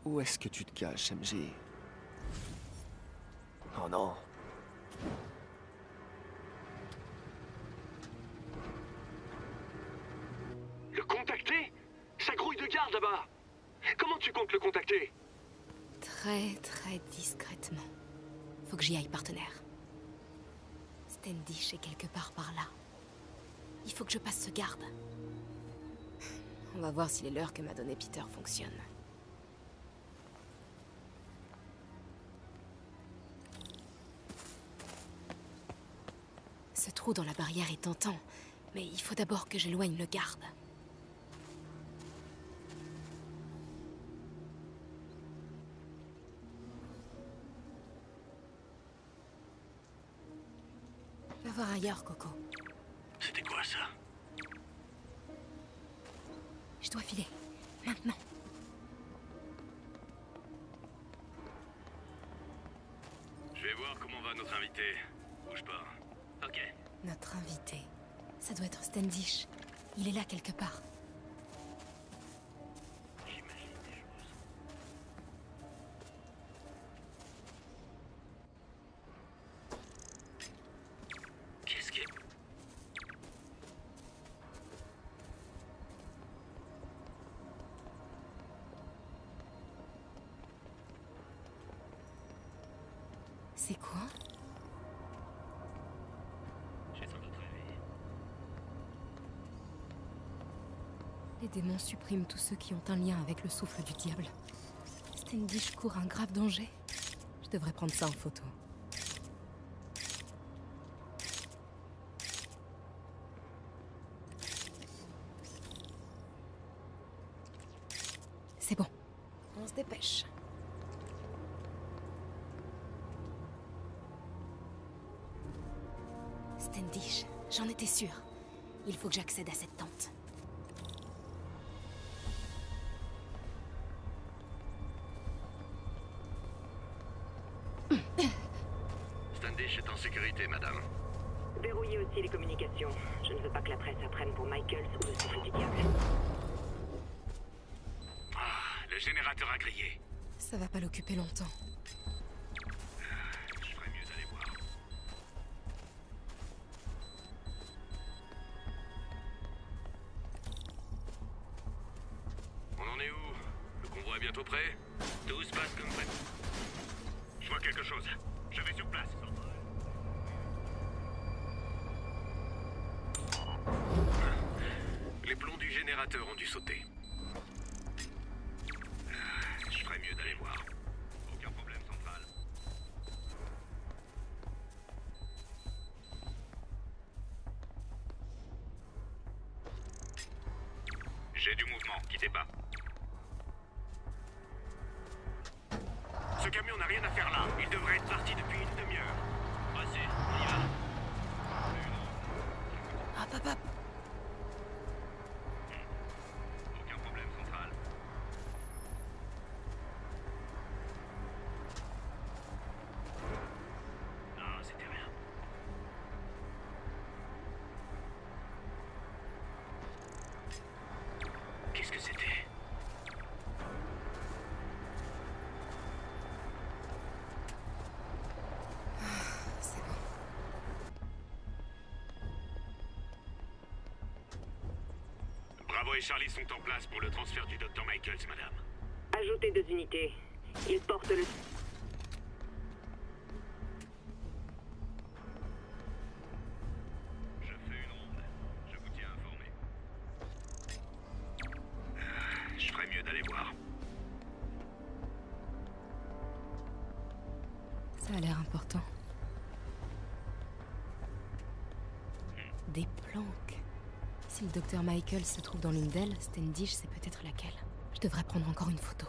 Où est-ce que tu te caches, MJ? Oh non. Le contacter? Ça grouille de garde là-bas. Comment tu comptes le contacter? Très discrètement. Faut que j'y aille, partenaire. Standish est quelque part par là. Il faut que je passe ce garde. On va voir si les leurres que m'a donné Peter fonctionnent. Ce trou dans la barrière est tentant, mais il faut d'abord que j'éloigne le garde. Va voir ailleurs, Coco. C'était quoi ça? Je dois filer. Maintenant. Je vais voir comment va notre invité. Bouge pas. Ok. Notre invité. Ça doit être Standish. Il est là quelque part. J'imagine des choses. Qu'est-ce qui est... C'est quoi? J'ai sans doute rêvé. Les démons suppriment tous ceux qui ont un lien avec le souffle du diable. Standish court un grave danger. Je devrais prendre ça en photo. C'est bon. On se dépêche. Standish, j'en étais sûre. Il faut que j'accède à cette tente. Standish est en sécurité, madame. Verrouillez aussi les communications. Je ne veux pas que la presse apprenne pour Michaels ou le souffle du diable. Ah, le générateur a grillé. Ça va pas l'occuper longtemps. Je ferais mieux d'aller voir. On en est où? Le convoi est bientôt prêt? Tout se passe comme prévu. Je vois quelque chose. Je vais sur place. Les plombs du générateur ont dû sauter. Je ferais mieux d'aller voir. Aucun problème, central. J'ai du mouvement, quittez pas. Ce camion n'a rien à faire là. Il devrait être parti depuis une demi-heure. Passez, on y va. Hop, hop, hop. Aucun problème, central. Non, c'était rien. Qu'est-ce que c'était? C'est bon. Bravo et Charlie sont en place pour le transfert du Dr. Michaels, madame. Ajoutez 2 unités. Ils portent le... Je fais une ronde. Je vous tiens informé. Je ferais mieux d'aller voir. Ça a l'air important. Des planques. Si le docteur Michael se trouve dans l'une d'elles, Standish sait peut-être laquelle. Je devrais prendre encore une photo.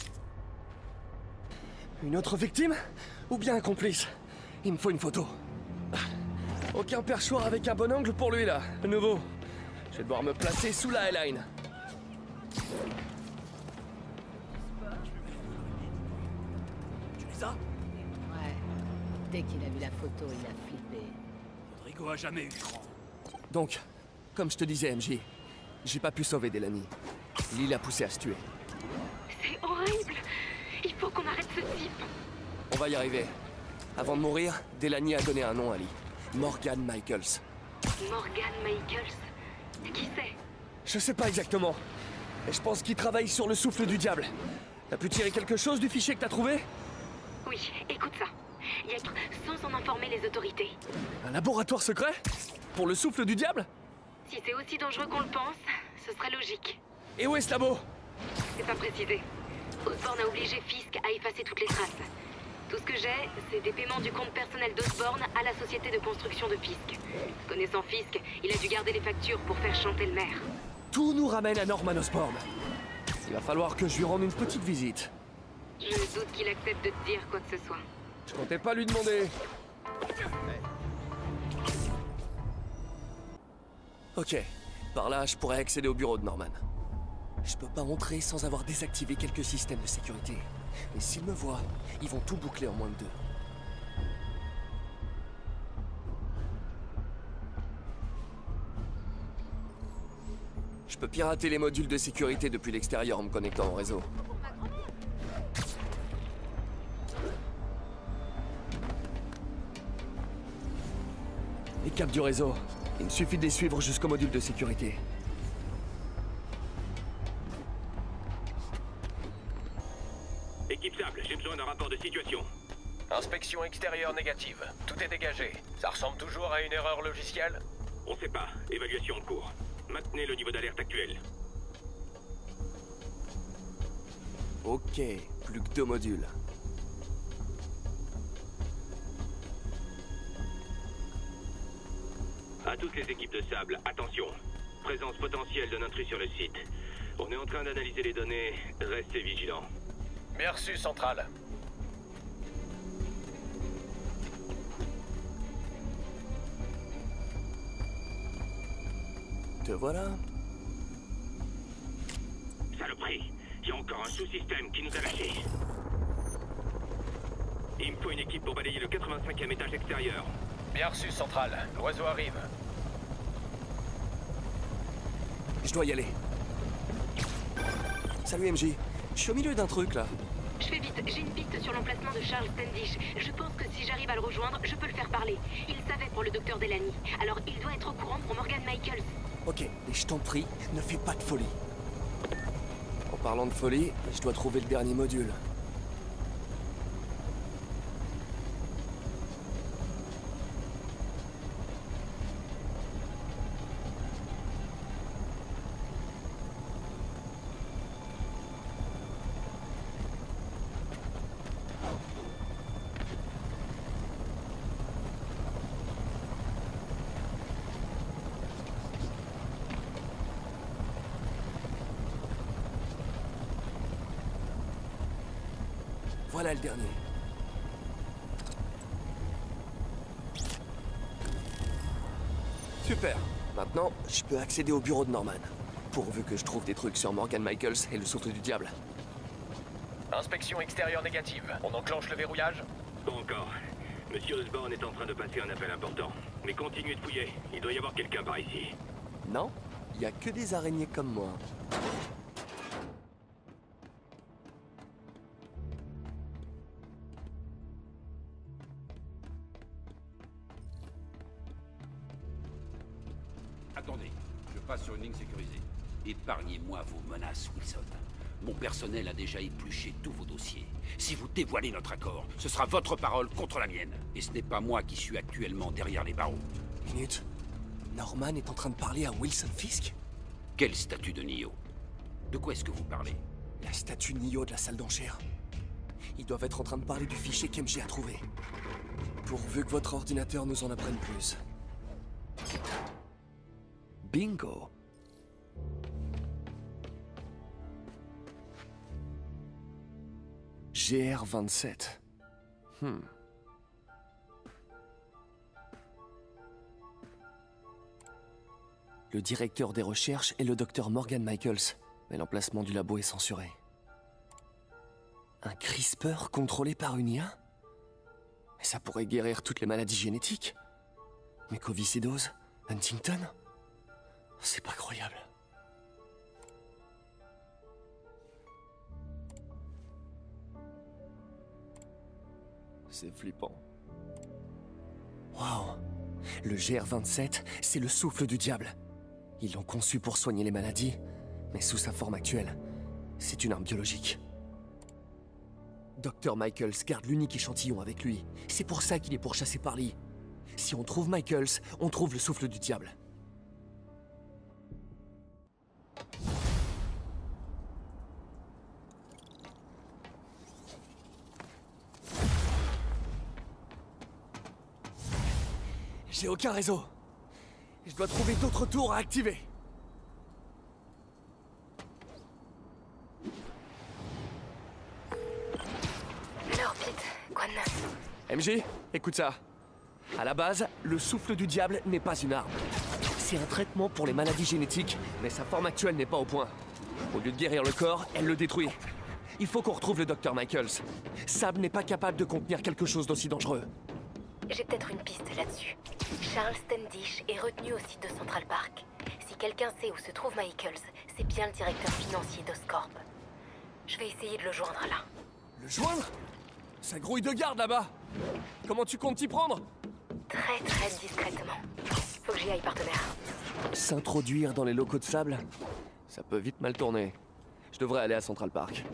Une autre victime? Ou bien un complice? Il me faut une photo. Aucun perchoir avec un bon angle pour lui là, de nouveau. Je vais devoir me placer sous la highline. Tu les as? Ouais. Dès qu'il a vu la photo, il a flippé. Rodrigo a jamais eu de cran. Donc, comme je te disais, MJ, j'ai pas pu sauver Delaney. Lee l'a poussé à se tuer. C'est horrible! qu'on arrête ce type. On va y arriver. Avant de mourir, Delaney a donné un nom à Lee. Morgan Michaels. Morgan Michaels. Qui c'est? Je sais pas exactement. Mais je pense qu'il travaille sur le souffle du diable. T'as pu tirer quelque chose du fichier que t'as trouvé? Oui, écoute ça. Il y a sans en informer les autorités. Un laboratoire secret? Pour le souffle du diable? Si c'est aussi dangereux qu'on le pense, ce serait logique. Et où est ce labo? C'est pas précisé. Osborn a obligé Fisk à effacer toutes les traces. Tout ce que j'ai, c'est des paiements du compte personnel d'Osborn à la société de construction de Fisk. Connaissant Fisk, il a dû garder les factures pour faire chanter le maire. Tout nous ramène à Norman Osborn. Il va falloir que je lui rende une petite visite. Je doute qu'il accepte de te dire quoi que ce soit. Je comptais pas lui demander. Ok, par là, je pourrais accéder au bureau de Norman. Je peux pas entrer sans avoir désactivé quelques systèmes de sécurité. Mais s'ils me voient, ils vont tout boucler en moins de 2. Je peux pirater les modules de sécurité depuis l'extérieur en me connectant au réseau. Les câbles du réseau. Il me suffit de les suivre jusqu'au module de sécurité. Équipe Sable, j'ai besoin d'un rapport de situation. Inspection extérieure négative. Tout est dégagé. Ça ressemble toujours à une erreur logicielle? On sait pas. Évaluation en cours. Maintenez le niveau d'alerte actuel. Ok, plus que 2 modules. À toutes les équipes de Sable, attention. Présence potentielle d'un intrus sur le site. On est en train d'analyser les données. Restez vigilants. Bien reçu, Centrale. Te voilà? Saloperie. Il y a encore un sous-système qui nous a lâchés. Il me faut une équipe pour balayer le 85e étage extérieur. Bien reçu, Centrale. L'oiseau arrive. Je dois y aller. Salut MJ. Je suis au milieu d'un truc là. Je fais vite, j'ai une piste sur l'emplacement de Charles Standish. Je pense que si j'arrive à le rejoindre, je peux le faire parler. Il savait pour le docteur Delaney. Alors il doit être au courant pour Morgan Michaels. Ok, mais je t'en prie, ne fais pas de folie. En parlant de folie, je dois trouver le dernier module. Voilà le dernier. Super. Maintenant, je peux accéder au bureau de Norman. Pourvu que je trouve des trucs sur Morgan Michaels et le souffle du diable. Inspection extérieure négative. On enclenche le verrouillage? Pas encore. Monsieur Osborn est en train de passer un appel important. Mais continuez de fouiller. Il doit y avoir quelqu'un par ici. Non, il y a que des araignées comme moi. Attendez, je passe sur une ligne sécurisée. Épargnez-moi vos menaces, Wilson. Mon personnel a déjà épluché tous vos dossiers. Si vous dévoilez notre accord, ce sera votre parole contre la mienne. Et ce n'est pas moi qui suis actuellement derrière les barreaux. Minute. Norman est en train de parler à Wilson Fisk? Quel statut de Nio? De quoi est-ce que vous parlez? La statue Nio de la salle d'enchères. Ils doivent être en train de parler du fichier qu'MJ a trouvé. Pourvu que votre ordinateur nous en apprenne plus. Bingo. GR27. Le directeur des recherches est le docteur Morgan Michaels, mais l'emplacement du labo est censuré. Un CRISPR contrôlé par une IA? Mais ça pourrait guérir toutes les maladies génétiques. Mucoviscidose, Huntington? C'est pas croyable. C'est flippant. Waouh! Le GR27, c'est le souffle du diable. Ils l'ont conçu pour soigner les maladies, mais sous sa forme actuelle, c'est une arme biologique. Dr. Michaels garde l'unique échantillon avec lui. C'est pour ça qu'il est pourchassé par Lee. Si on trouve Michaels, on trouve le souffle du diable. J'ai aucun réseau. Je dois trouver d'autres tours à activer. Alors, Pete, quoi de neuf? MJ, écoute ça. À la base, le souffle du diable n'est pas une arme. C'est un traitement pour les maladies génétiques, mais sa forme actuelle n'est pas au point. Au lieu de guérir le corps, elle le détruit. Il faut qu'on retrouve le Dr. Michaels. Sab n'est pas capable de contenir quelque chose d'aussi dangereux. J'ai peut-être une piste là-dessus. Charles Standish est retenu au site de Central Park. Si quelqu'un sait où se trouve Michaels, c'est bien le directeur financier d'Oscorp. Je vais essayer de le joindre là. Le joindre? Ça grouille de garde là-bas. Comment tu comptes t'y prendre? Très discrètement. Faut que j'y aille, partenaire. S'introduire dans les locaux de Sable? Ça peut vite mal tourner. Je devrais aller à Central Park.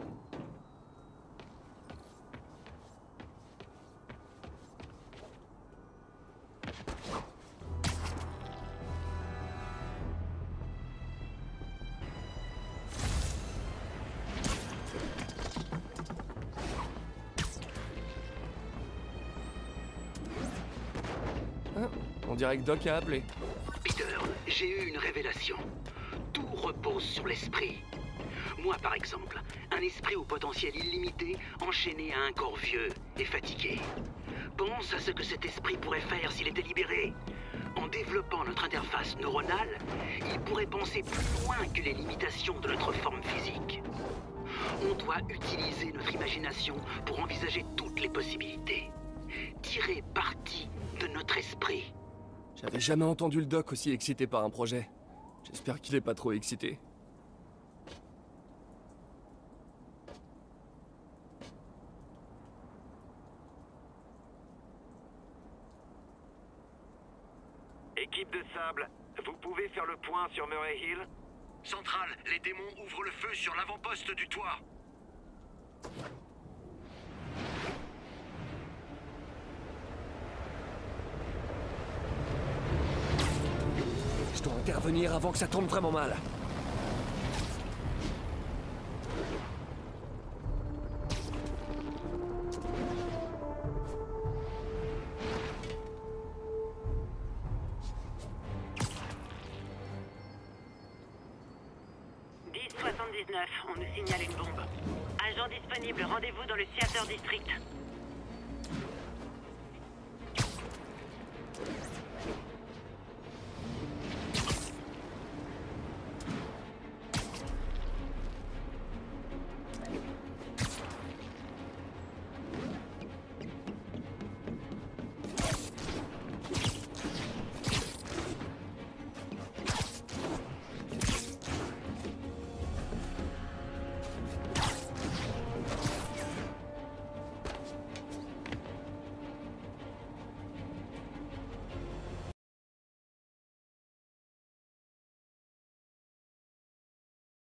On dirait que Doc a appelé. Peter, j'ai eu une révélation. Tout repose sur l'esprit. Moi, par exemple, un esprit au potentiel illimité, enchaîné à un corps vieux et fatigué. Pense à ce que cet esprit pourrait faire s'il était libéré. En développant notre interface neuronale, il pourrait penser plus loin que les limitations de notre forme physique. On doit utiliser notre imagination pour envisager toutes les possibilités. Tirer parti de notre esprit. J'avais jamais entendu le Doc aussi excité par un projet. J'espère qu'il est pas trop excité. Équipe de Sable, vous pouvez faire le point sur Murray Hill? Central, les démons ouvrent le feu sur l'avant-poste du toit. Je dois intervenir avant que ça tourne vraiment mal. On nous signale une bombe. Agent disponible, rendez-vous dans le Theater District.